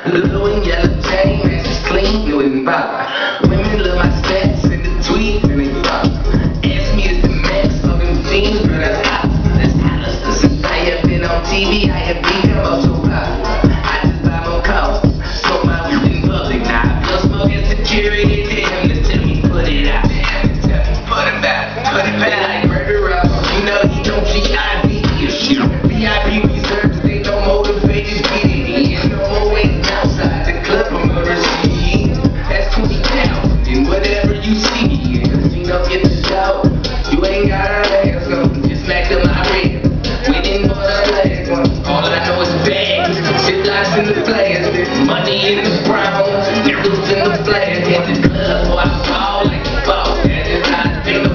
Blue and yellow chain, man, she's clean, Louis V.